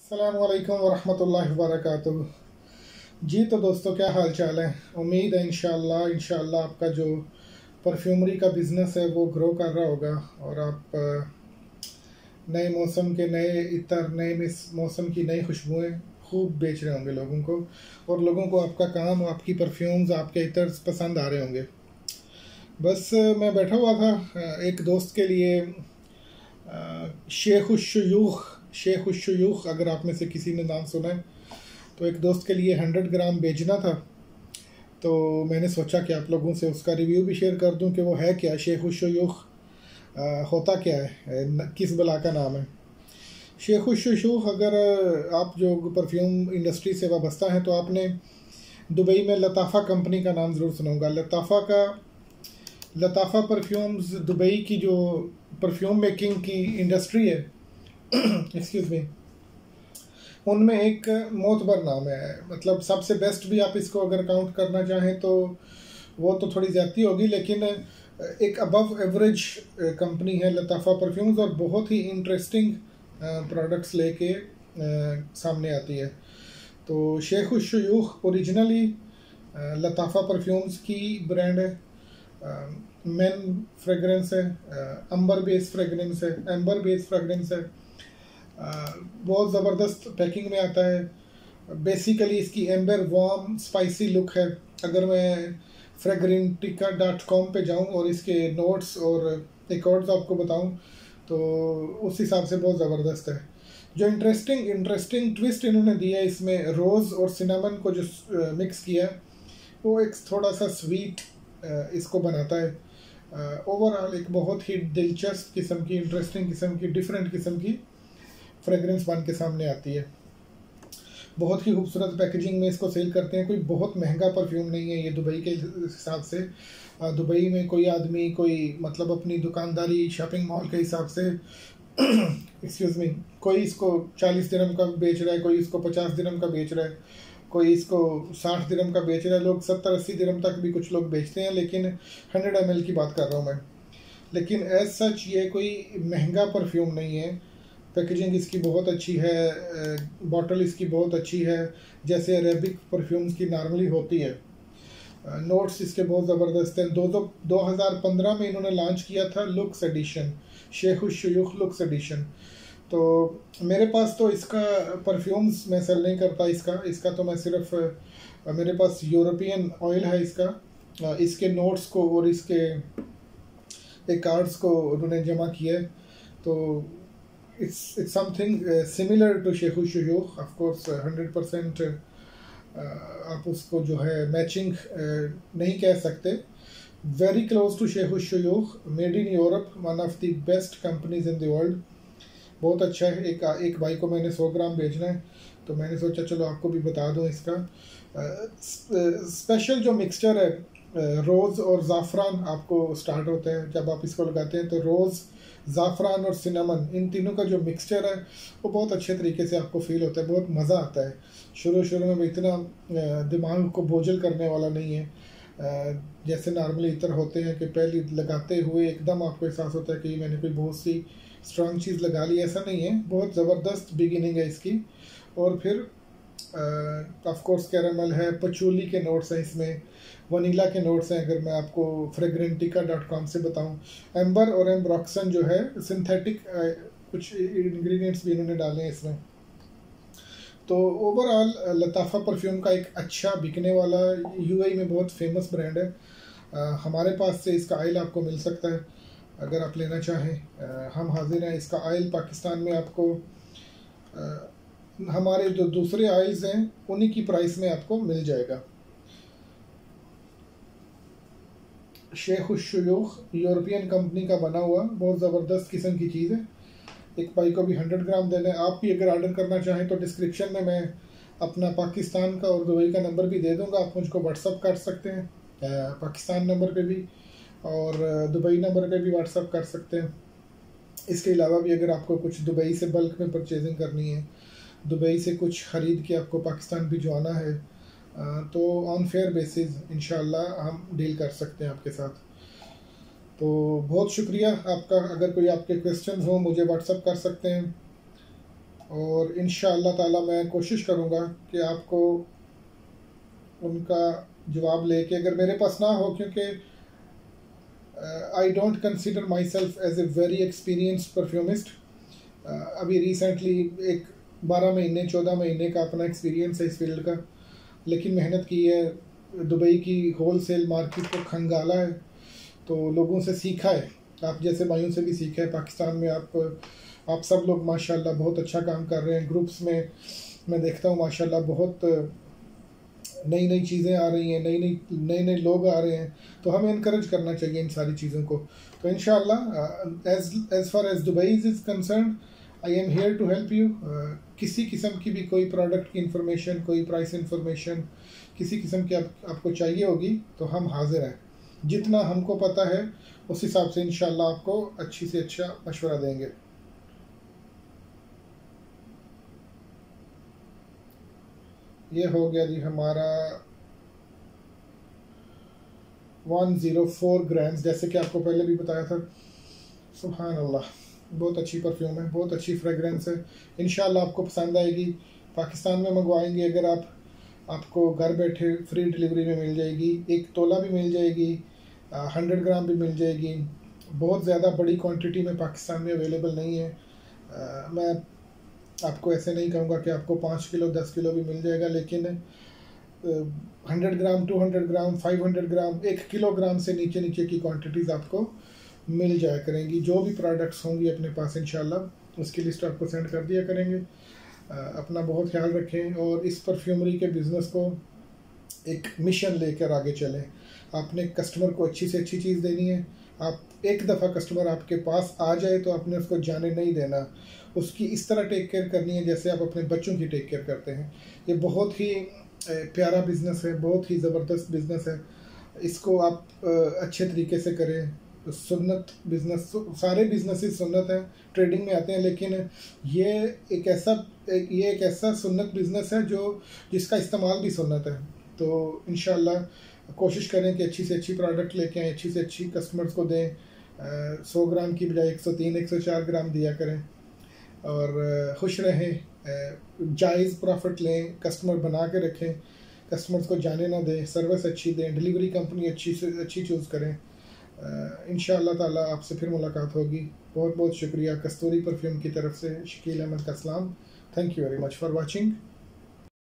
अस्सलामु अलैकुम वरहमतुल्लाहि वबरकातुहू। जी तो दोस्तों, क्या हाल चाल है। उम्मीद है इंशाअल्लाह आपका जो परफ्यूमरी का बिज़नेस है वो ग्रो कर रहा होगा और आप नए मौसम के नए इतर, नए मौसम की नई खुशबुएं खूब बेच रहे होंगे लोगों को, और लोगों को आपका काम, आपकी परफ्यूम्स, आपके इतर पसंद आ रहे होंगे। बस मैं बैठा हुआ था एक दोस्त के लिए, शेख उश-शयूख, अगर आप में से किसी ने नाम सुना है तो एक दोस्त के लिए 100 ग्राम बेचना था। तो मैंने सोचा कि आप लोगों से उसका रिव्यू भी शेयर कर दूं कि वो है क्या, शेख उश-शयूख होता क्या है, किस बला का नाम है। शेख उश-शयूख, अगर आप जो परफ्यूम इंडस्ट्री से वाबस्ता हैं तो आपने दुबई में लताफ़ा कंपनी का नाम ज़रूर सुना होगा। लताफ़ा परफ्यूम्स दुबई की जो परफ्यूम मेकिंग की इंडस्ट्री है एक्सक्यूज़ मी, उनमें एक मोतबर नाम है। मतलब सबसे बेस्ट भी आप इसको अगर काउंट करना चाहें तो वो तो थोड़ी ज़्यादती होगी, लेकिन एक अबव एवरेज कंपनी है लताफ़ा परफ्यूम्स, और बहुत ही इंटरेस्टिंग प्रोडक्ट्स लेके सामने आती है। तो शेख उश-शयूख ओरिजिनली लताफ़ा परफ्यूम्स की ब्रांड है। मेन फ्रेगरेंस है, एम्बर बेस फ्रेगरेंस है। बहुत ज़बरदस्त पैकिंग में आता है। बेसिकली इसकी एम्बर वार्म स्पाइसी लुक है। अगर मैं फ्रेगरेंटिका.com पे जाऊं और इसके नोट्स और रिकॉर्ड्स आपको बताऊं तो उस हिसाब से बहुत ज़बरदस्त है। जो इंटरेस्टिंग ट्विस्ट इन्होंने दिया है इसमें, रोज़ और सिनेमन को जो मिक्स किया है वो एक थोड़ा सा स्वीट इसको बनाता है। ओवरऑल एक बहुत ही दिलचस्प किस्म की, इंटरेस्टिंग किस्म की, डिफरेंट किस्म की फ्रेगरेंस बन के सामने आती है। बहुत ही खूबसूरत पैकेजिंग में इसको सेल करते हैं। कोई बहुत महंगा परफ्यूम नहीं है ये दुबई के हिसाब से। दुबई में कोई आदमी, कोई मतलब अपनी दुकानदारी, शॉपिंग मॉल के हिसाब से एक्सक्यूज़ मी, कोई इसको 40 दिरहम का बेच रहा है, कोई इसको 50 दिरहम का बेच रहा है, कोई इसको 60 दिरहम का बेच रहा है। लोग 70-80 दिरहम तक भी कुछ लोग बेचते हैं, लेकिन 100 ml की बात कर रहा हूँ मैं। लेकिन एज सच ये कोई महंगा परफ्यूम नहीं है। पैकेजिंग इसकी बहुत अच्छी है, बॉटल इसकी बहुत अच्छी है, जैसे अरेबिक परफ्यूम्स की नॉर्मली होती है। नोट्स इसके बहुत ज़बरदस्त हैं। 2015 में इन्होंने लॉन्च किया था लुक्स एडिशन, शेख उश-शयूख लुक्स एडिशन। तो मेरे पास तो इसका परफ्यूम्स मैं सेल नहीं करता। इसका तो मैं सिर्फ, मेरे पास यूरोपियन ऑयल है इसका। इसके नोट्स को और इसके एक कार्ड्स को उन्होंने जमा किया है। तो it's something similar to शेख उश-शयूख। ऑफ कोर्स 100% आप उसको जो है मैचिंग नहीं कह सकते। वेरी क्लोज टू शेख उश-शयूख, made in Europe, one of the best companies in the world. बहुत अच्छा है। एक भाई को मैंने 100 ग्राम बेचना है तो मैंने सोचा चलो आपको भी बता दूं इसका स्पेशल जो मिक्सचर है। रोज़ और ज़ाफ़रान आपको स्टार्ट होता है जब आप इसको लगाते हैं। तो रोज़, ज़ाफ़रान और सिनेमन, इन तीनों का जो मिक्सचर है वो बहुत अच्छे तरीके से आपको फील होता है। बहुत मज़ा आता है। शुरू में इतना दिमाग को बोझल करने वाला नहीं है जैसे नॉर्मली इतर होते हैं कि पहले लगाते हुए एकदम आपको एहसास होता है कि मैंने कोई बहुत सी स्ट्रॉन्ग चीज़ लगा ली। ऐसा नहीं है, बहुत ज़बरदस्त बिगिनिंग है इसकी। और फिर ऑफ कोर्स कैरामल है, पचूली के नोट्स हैं इसमें, वनीला के नोट्स हैं। अगर मैं आपको फ्रेगरेंटिका.com से बताऊं, एम्बर और एम्ब्रॉक्सन जो है सिंथेटिक कुछ इंग्रेडिएंट्स भी इन्होंने डाले हैं इसमें। तो ओवरऑल लताफ़ा परफ्यूम का एक अच्छा बिकने वाला, यूएई में बहुत फेमस ब्रांड है। हमारे पास से इसका ऑयल आपको मिल सकता है अगर आप लेना चाहें। हम हाजिर हैं। इसका ऑयल पाकिस्तान में आपको हमारे जो दूसरे ऑयल्स हैं उन्हीं की प्राइस में आपको मिल जाएगा। शेख उश-शयूख यूरोपियन कंपनी का बना हुआ बहुत ज़बरदस्त किस्म की चीज़ है। एक भाई को भी 100 ग्राम देना है। आप भी अगर ऑर्डर करना चाहें तो डिस्क्रिप्शन में मैं अपना पाकिस्तान का और दुबई का नंबर भी दे दूंगा। आप मुझको व्हाट्सअप कर सकते हैं पाकिस्तान नंबर पे भी, और दुबई नंबर पे भी व्हाट्सअप कर सकते हैं। इसके अलावा भी अगर आपको कुछ दुबई से बल्क में परचेजिंग करनी है, दुबई से कुछ ख़रीद के आपको पाकिस्तान भिजवाना है, तो ऑन फेयर बेसिस इंशाल्लाह हम डील कर सकते हैं आपके साथ। तो बहुत शुक्रिया आपका। अगर कोई आपके क्वेश्चन हो मुझे व्हाट्सअप कर सकते हैं। और इंशाअल्लाह ताला मैं कोशिश करूँगा कि आपको उनका जवाब लेके, अगर मेरे पास ना हो, क्योंकि I don't consider myself as a very experience perfumist. अभी रिसेंटली एक 12 महीने 14 महीने का अपना एक्सपीरियंस है इस फील्ड का, लेकिन मेहनत की है, दुबई की होल सेल मार्केट को खंगाला है, तो लोगों से सीखा है, आप जैसे भाइयों से भी सीखा है। पाकिस्तान में आप सब लोग माशाल्लाह बहुत अच्छा काम कर रहे हैं। ग्रुप्स में मैं देखता हूँ माशाल्लाह बहुत नई नई चीज़ें आ रही हैं, नए नए लोग आ रहे हैं, तो हमें इनकरेज करना चाहिए इन सारी चीज़ों को। तो इंशाल्लाह as far as Dubai is concerned, I am here to help you. किसी किस्म की भी कोई प्रोडक्ट की इंफॉर्मेशन, कोई प्राइस इंफॉर्मेशन किसी किस्म की आपको चाहिए होगी तो हम हाजिर हैं। जितना हमको पता है उस हिसाब से इंशाल्लाह आपको अच्छी से अच्छा मशवरा देंगे। ये हो गया जी हमारा 104 ग्राम्स, जैसे कि आपको पहले भी बताया था। सुभान अल्लाह, बहुत अच्छी परफ्यूम है, बहुत अच्छी फ्रेगरेंस है। इंशाल्लाह आपको पसंद आएगी। पाकिस्तान में मंगवाएंगे अगर आपको घर बैठे फ्री डिलीवरी में मिल जाएगी। 1 तोला भी मिल जाएगी, 100 ग्राम भी मिल जाएगी। बहुत ज़्यादा बड़ी क्वांटिटी में पाकिस्तान में अवेलेबल नहीं है। मैं आपको ऐसे नहीं कहूँगा कि आपको 5 किलो 10 किलो भी मिल जाएगा, लेकिन 100 ग्राम 200 ग्राम 500 ग्राम 1 किलोग्राम से नीचे नीचे की क्वांटिटीज़ आपको मिल जाया करेंगी। जो भी प्रोडक्ट्स होंगी अपने पास इंशाल्लाह उसकी लिस्ट आपको सेंड कर दिया करेंगे। अपना बहुत ख्याल रखें और इस परफ्यूमरी के बिज़नेस को एक मिशन लेकर आगे चलें। आपने कस्टमर को अच्छी से अच्छी चीज़ देनी है। आप एक दफ़ा कस्टमर आपके पास आ जाए तो आपने उसको जाने नहीं देना, उसकी इस तरह टेक केयर करनी है जैसे आप अपने बच्चों की टेक केयर करते हैं। ये बहुत ही प्यारा बिज़नेस है, बहुत ही ज़बरदस्त बिज़नेस है। इसको आप अच्छे तरीके से करें। सुन्नत बिज़नेस, सारे बिजनेसेस सुन्नत हैं, ट्रेडिंग में आते हैं, लेकिन ये एक ऐसा सुन्नत बिज़नेस है जिसका इस्तेमाल भी सुन्नत है। तो इंशाल्लाह कोशिश करें कि अच्छी से अच्छी प्रोडक्ट लेके आएँ, अच्छी से अच्छी कस्टमर्स को दें। 100 ग्राम की बजाय 103 104 ग्राम दिया करें और खुश रहें। जायज़ प्रॉफिट लें, कस्टमर बना के रखें, कस्टमर्स को जाने ना दें, सर्विस अच्छी दें, डिलीवरी कंपनी अच्छी से अच्छी चूज़ करें। इंशाअल्लाह ताला आपसे फिर मुलाकात होगी। बहुत बहुत शुक्रिया कस्तूरी परफ्यूम की तरफ से शकील अहमद का सलाम। Thank you very much for watching.